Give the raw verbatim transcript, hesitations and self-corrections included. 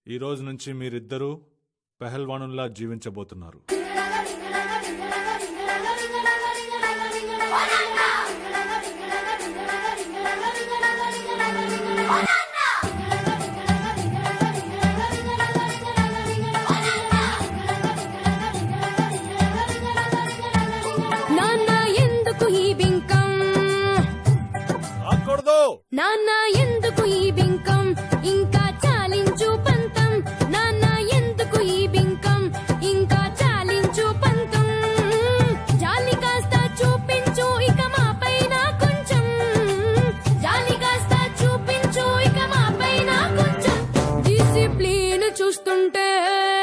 ఈ రోజు నుంచి మీరిద్దరూ పెహల్వానుల్లా జీవించబోతున్నారు. నాన్న ఎందుకు ఈ బింకం, నాన్న ఎందుకు ఈ బింకం, ఇంకా చాలించు పంతం, నాన్న ఎందుకు ఈ బింకం, ఇంకా చాలించు పంతం, జాలి కాస్త చూపించు ఇక మా పైన కొంచెం, జాలి కాస్త చూపించు ఇక మా పైన కొంచెం, డిసిప్లిన్ చూస్తుంటే